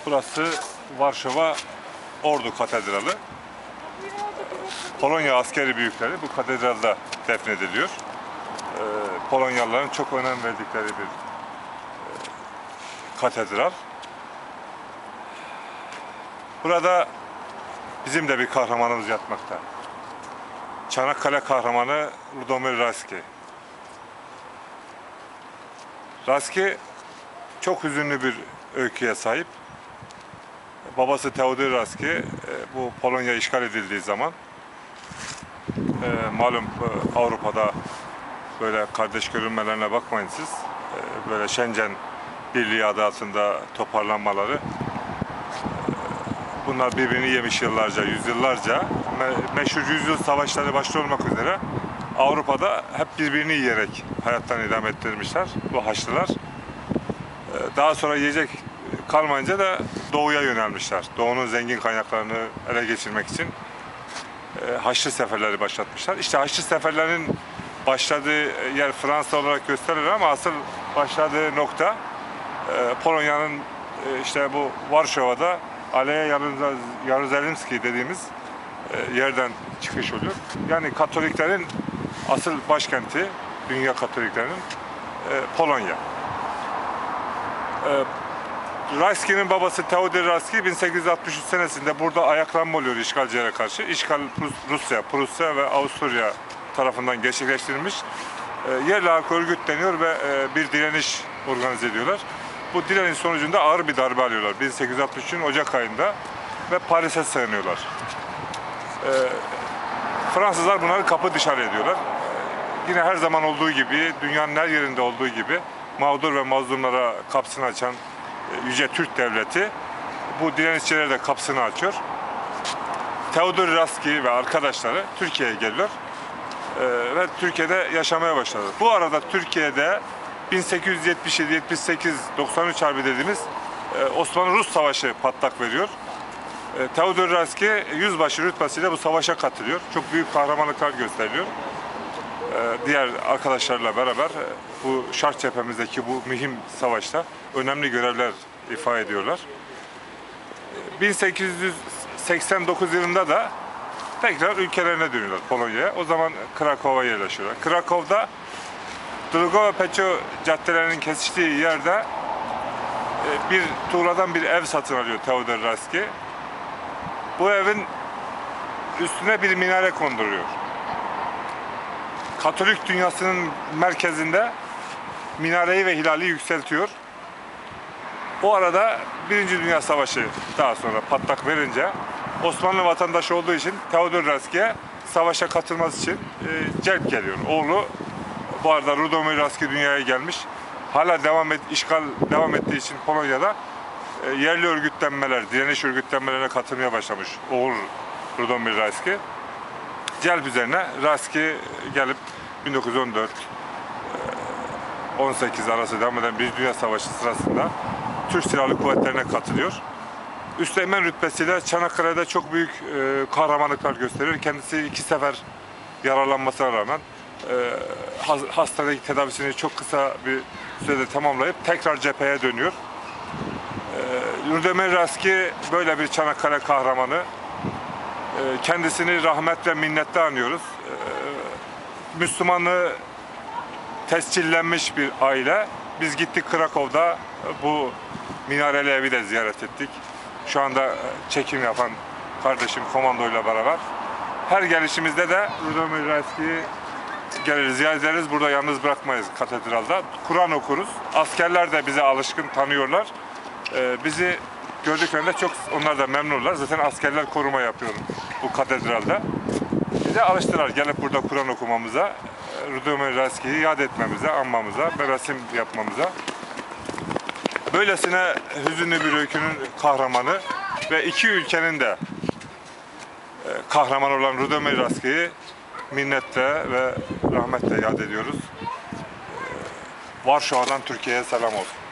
Burası Varşova Ordu Katedrali. Polonya askeri büyükleri bu katedralda defnediliyor. Polonyalıların çok önem verdikleri bir katedral. Burada bizim de bir kahramanımız yatmakta. Çanakkale kahramanı Ludomir Rayski. Rayski çok hüzünlü bir öyküye sahip. Babası Teodor Rayski bu Polonya işgal edildiği zaman malum Avrupa'da böyle kardeş görünmelerine bakmayın siz. Böyle Schengen Birliği adı altında toparlanmaları. Bunlar birbirini yemiş yıllarca, yüzyıllarca. Meşhur yüzyıl savaşları başta olmak üzere Avrupa'da hep birbirini yiyerek hayattan idame ettirmişler bu Haçlılar. Daha sonra yiyecek kalmayınca da doğuya yönelmişler. Doğunun zengin kaynaklarını ele geçirmek için Haçlı seferleri başlatmışlar. İşte Haçlı seferlerinin başladığı yer Fransa olarak gösterilir ama asıl başladığı nokta Polonya'nın işte bu Varşova'da Aleja Jaruzelimski dediğimiz yerden çıkış oluyor. Yani Katoliklerin asıl başkenti, dünya Katoliklerinin Polonya. Rayski'nin babası Teodor Rayski 1863 senesinde burada ayaklanma oluyor işgalcilere karşı. İşgal Rusya, Prusya ve Avusturya tarafından gerçekleştirilmiş. Yerli halk örgütleniyor ve bir direniş organize ediyorlar. Bu direniş sonucunda ağır bir darbe alıyorlar 1863'ün Ocak ayında ve Paris'e sığınıyorlar. Fransızlar bunları kapı dışarı ediyorlar. Yine her zaman olduğu gibi, dünyanın her yerinde olduğu gibi mağdur ve mazlumlara kapısını açan Yüce Türk Devleti bu direnişçilere de kapısını açıyor. Teodor Rayski ve arkadaşları Türkiye'ye geliyor ve Türkiye'de yaşamaya başladı. Bu arada Türkiye'de 1877-78-93 Harbi dediğimiz Osmanlı-Rus Savaşı patlak veriyor. Teodor Rayski yüzbaşı rütbesiyle bu savaşa katılıyor. Çok büyük kahramanlıklar gösteriliyor. Diğer arkadaşlarla beraber bu Şark cephemizdeki bu mühim savaşta önemli görevler ifa ediyorlar. 1889 yılında da tekrar ülkelerine dönüyorlar Polonya'ya. O zaman Krakow'a yerleşiyorlar. Krakow'da Drogowa-Pecho caddelerinin kesiştiği yerde bir tuğladan bir ev satın alıyor Teodor Rayski. Bu evin üstüne bir minare konduruyor. Katolik dünyasının merkezinde minareyi ve hilali yükseltiyor. O arada Birinci Dünya Savaşı daha sonra patlak verince Osmanlı vatandaşı olduğu için Teodor Rayski'ye savaşa katılması için celp geliyor. Oğlu bu arada Ludomir Rayski dünyaya gelmiş. Hala işgal devam ettiği için Polonya'da yerli örgütlenmeler, direniş örgütlenmelerine katılmaya başlamış oğul Ludomir Rayski. Celp üzerine Rayski gelip 1914-18 arası devam eden Birinci Dünya Savaşı sırasında Türk Silahlı Kuvvetleri'ne katılıyor. Üsteğmen rütbesiyle Çanakkale'de çok büyük kahramanlıklar gösteriyor. Kendisi 2 sefer yaralanmasına rağmen hastanedeki tedavisini çok kısa bir sürede tamamlayıp tekrar cepheye dönüyor. Ludomir Rayski böyle bir Çanakkale kahramanı. Kendisini rahmet ve minnetle anıyoruz. Müslümanlığı tescillenmiş bir aile. Biz gittik Krakow'da bu minareli evi de ziyaret ettik. Şu anda çekim yapan kardeşim komandoyla beraber. Her gelişimizde de Ludomir Rayski'yi geliriz, ziyaret ederiz. Burada yalnız bırakmayız katedralda. Kur'an okuruz. Askerler de bize alışkın, tanıyorlar. Bizi gördüklerinde çok onlar da memnunlar. Zaten askerler koruma yapıyor bu katedralde. Bize alıştılar gelip burada Kur'an okumamıza, Ludomir Rayski'yi yad etmemize, anmamıza, merasim yapmamıza. Böylesine hüzünlü bir öykünün kahramanı ve 2 ülkenin de kahramanı olan Ludomir Rayski'yi minnetle ve rahmetle yad ediyoruz. Varşova'dan Türkiye'ye selam olsun.